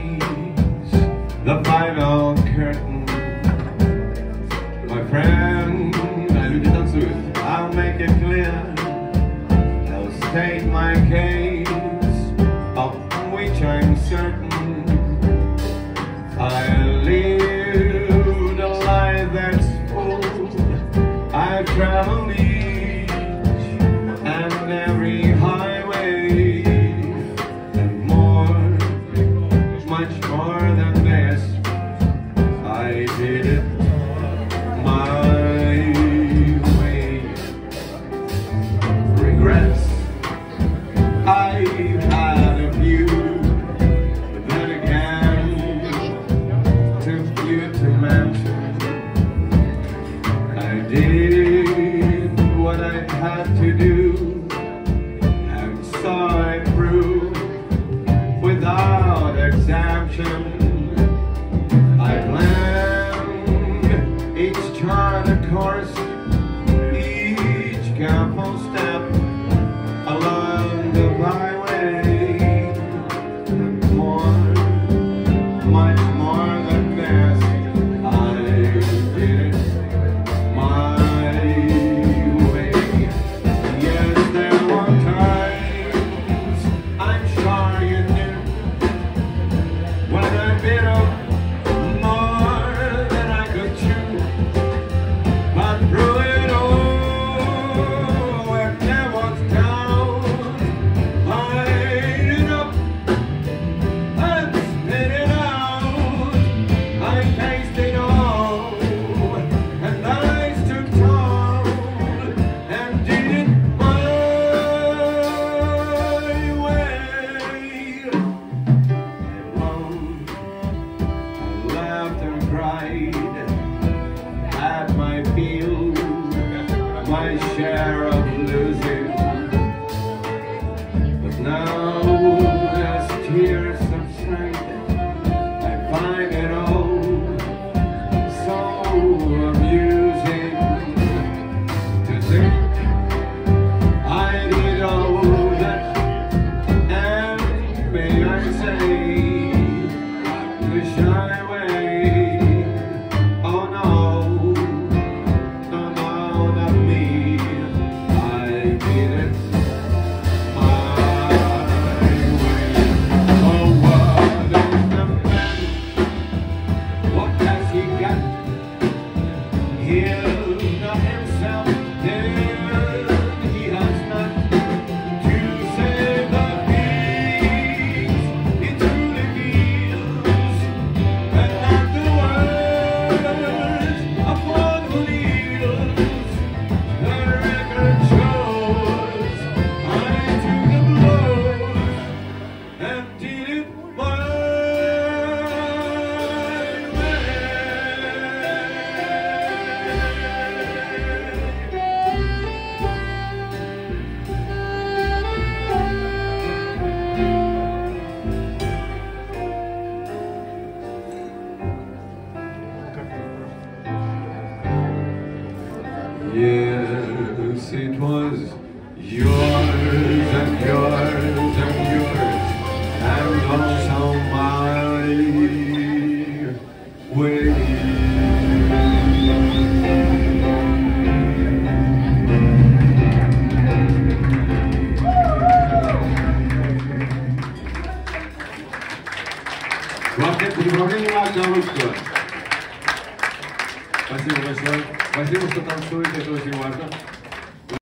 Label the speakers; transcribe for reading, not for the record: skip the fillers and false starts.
Speaker 1: raise the final curtain. My friend, I'll make it clear, I'll state my case, of which I'm certain. I lived a life that's full. I've traveled each and every highway, and more, much more than this. I did it my way. Regrets, I've had a few, but then again, too few to mention. I did what I had to do and saw it through without exemption. I planned each charted course, each careful step along the byway, and more, much more than this. I did it my way. Yes, there were times, I'm sure you knew, when I bit off more than I could chew. But through it all, it never was down. I ate it up and spit it out. I tasted all, and I stood tall and did it my way. I laughed and cried, had my fill, my share of losing. But now, as tears subside, I find it all so amusing to think I did all that, and may I say, to shy away. Oh no, no, no, not me. I did it my way. Oh, what is the man? What has he got? He'll not himself, then he has not to save the peace he truly feels, and not the words of one who kneels. The record shows I took the blows and did it my way. Yes, it was yours and yours and yours, and also my way. Квартет предложения Галушко. Спасибо большое. Спасибо, что танцуете, это очень важно.